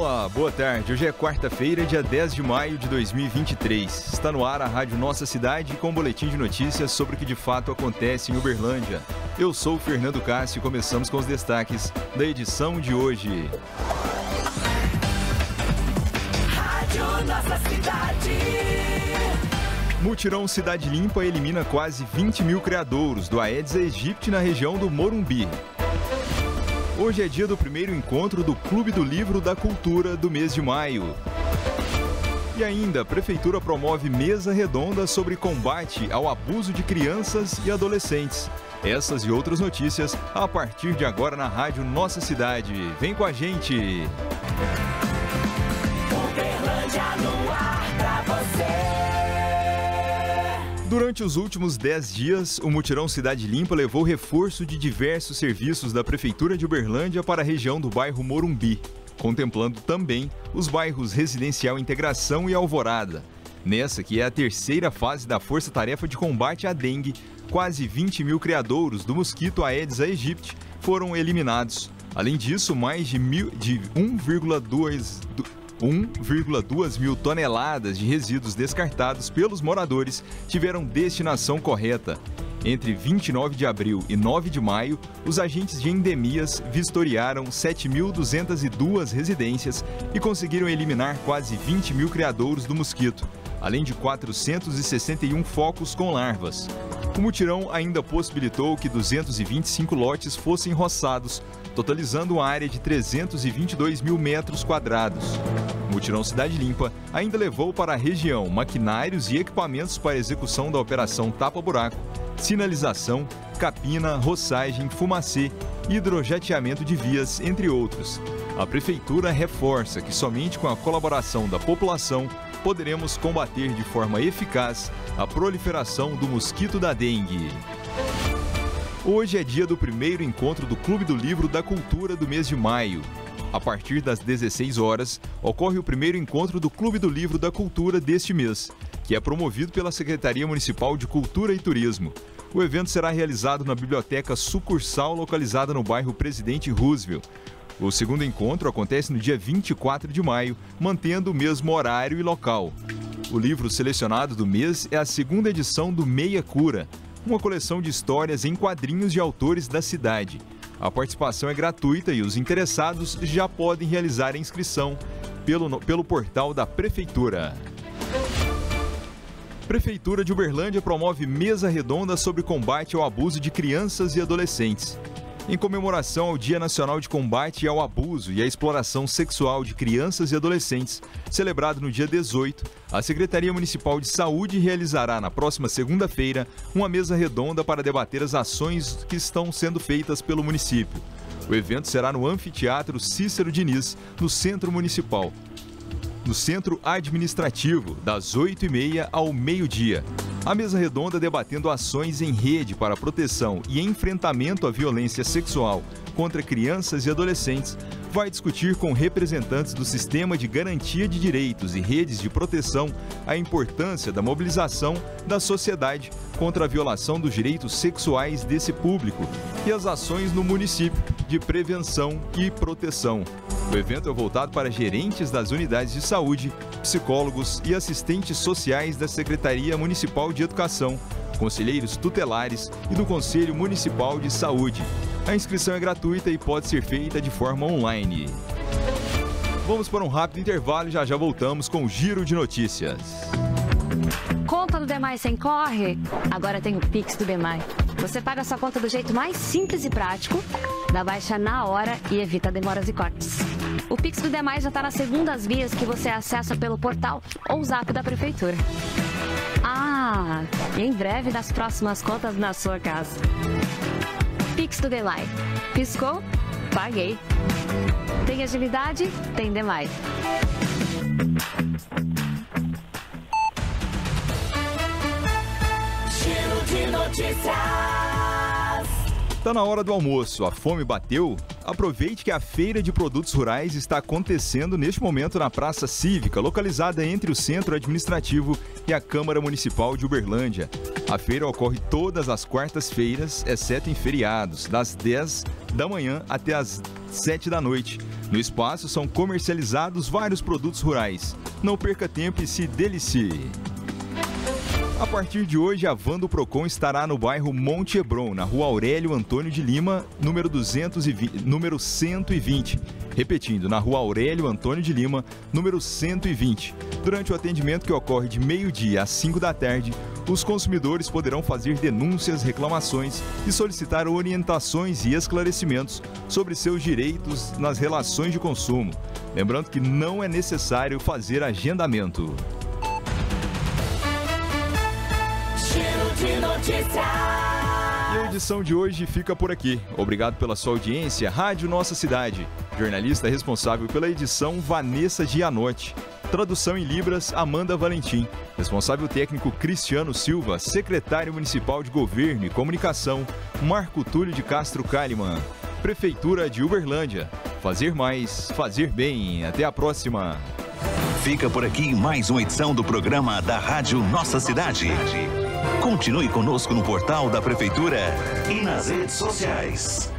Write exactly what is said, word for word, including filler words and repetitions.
Olá, boa tarde. Hoje é quarta-feira, dia dez de maio de dois mil e vinte e três. Está no ar a Rádio Nossa Cidade com um boletim de notícias sobre o que de fato acontece em Uberlândia. Eu sou o Fernando Cássio e começamos com os destaques da edição de hoje. Rádio Nossa Cidade. Mutirão Cidade Limpa elimina quase vinte mil criadouros do Aedes aegypti na região do Morumbi. Hoje é dia do primeiro encontro do Clube do Livro da Cultura do mês de maio. E ainda, a Prefeitura promove mesa redonda sobre combate ao abuso de crianças e adolescentes. Essas e outras notícias a partir de agora na Rádio Nossa Cidade. Vem com a gente! Uberlândia no ar pra você! Durante os últimos dez dias, o Mutirão Cidade Limpa levou reforço de diversos serviços da Prefeitura de Uberlândia para a região do bairro Morumbi, contemplando também os bairros Residencial Integração e Alvorada. Nessa, que é a terceira fase da Força-Tarefa de Combate à Dengue, quase vinte mil criadouros do mosquito Aedes aegypti foram eliminados. Além disso, mais de, de um vírgula dois mil toneladas de resíduos descartados pelos moradores tiveram destinação correta. Entre vinte e nove de abril e nove de maio, os agentes de endemias vistoriaram sete mil duzentas e duas residências e conseguiram eliminar quase vinte mil criadouros do mosquito, além de quatrocentos e sessenta e um focos com larvas. O mutirão ainda possibilitou que duzentos e vinte e cinco lotes fossem roçados, totalizando uma área de trezentos e vinte e dois mil metros quadrados. O Mutirão Cidade Limpa ainda levou para a região maquinários e equipamentos para a execução da operação tapa-buraco, sinalização, capina, roçagem, fumacê, hidrojateamento de vias, entre outros. A Prefeitura reforça que somente com a colaboração da população poderemos combater de forma eficaz a proliferação do mosquito da dengue. Hoje é dia do primeiro encontro do Clube do Livro da Cultura do mês de maio. A partir das dezesseis horas, ocorre o primeiro encontro do Clube do Livro da Cultura deste mês, que é promovido pela Secretaria Municipal de Cultura e Turismo. O evento será realizado na Biblioteca Sucursal, localizada no bairro Presidente Roosevelt. O segundo encontro acontece no dia vinte e quatro de maio, mantendo o mesmo horário e local. O livro selecionado do mês é a segunda edição do Meia Cura, uma coleção de histórias em quadrinhos de autores da cidade. A participação é gratuita e os interessados já podem realizar a inscrição pelo, pelo portal da Prefeitura. Prefeitura de Uberlândia promove mesa redonda sobre combate ao abuso de crianças e adolescentes. Em comemoração ao Dia Nacional de Combate ao Abuso e à Exploração Sexual de Crianças e Adolescentes, celebrado no dia dezoito, a Secretaria Municipal de Saúde realizará na próxima segunda-feira uma mesa redonda para debater as ações que estão sendo feitas pelo município. O evento será no Anfiteatro Cícero Diniz, no Centro Municipal. No Centro Administrativo, das oito e meia ao meio-dia. A mesa redonda debatendo ações em rede para proteção e enfrentamento à violência sexual contra crianças e adolescentes vai discutir com representantes do Sistema de Garantia de Direitos e redes de proteção a importância da mobilização da sociedade contra a violação dos direitos sexuais desse público e as ações no município de prevenção e proteção. O evento é voltado para gerentes das unidades de saúde, psicólogos e assistentes sociais da Secretaria Municipal de Educação, conselheiros tutelares e do Conselho Municipal de Saúde. A inscrição é gratuita e pode ser feita de forma online. Vamos para um rápido intervalo e já já voltamos com o Giro de Notícias. Conta do Demais sem corre? Agora tem o Pix do Demais. Você paga sua conta do jeito mais simples e prático, dá baixa na hora e evita demoras e cortes. O Pix do Demais já está nas segundas vias que você acessa pelo portal ou zap da Prefeitura. Ah, e em breve nas próximas contas na sua casa. Pix do Demais. Piscou? Paguei. Tem agilidade? Tem Demais. Giro de Notícias. Tá na hora do almoço. A fome bateu? Aproveite que a Feira de Produtos Rurais está acontecendo neste momento na Praça Cívica, localizada entre o Centro Administrativo e a Câmara Municipal de Uberlândia. A feira ocorre todas as quartas-feiras, exceto em feriados, das dez da manhã até as sete da noite. No espaço são comercializados vários produtos rurais. Não perca tempo e se delicie! A partir de hoje, a van do Procon estará no bairro Monte Hebron, na rua Aurélio Antônio de Lima, número, duzentos e vinte, número cento e vinte. Repetindo, na rua Aurélio Antônio de Lima, número cento e vinte. Durante o atendimento, que ocorre de meio-dia às cinco da tarde, os consumidores poderão fazer denúncias, reclamações e solicitar orientações e esclarecimentos sobre seus direitos nas relações de consumo. Lembrando que não é necessário fazer agendamento. De notícia. E a edição de hoje fica por aqui. Obrigado pela sua audiência. Rádio Nossa Cidade. Jornalista responsável pela edição, Vanessa Gianotti. Tradução em Libras, Amanda Valentim. Responsável técnico, Cristiano Silva. Secretário Municipal de Governo e Comunicação, Marco Túlio de Castro Kalimann. Prefeitura de Uberlândia. Fazer mais, fazer bem. Até a próxima. Fica por aqui mais uma edição do programa da Rádio Nossa Cidade. Continue conosco no portal da Prefeitura e nas redes sociais.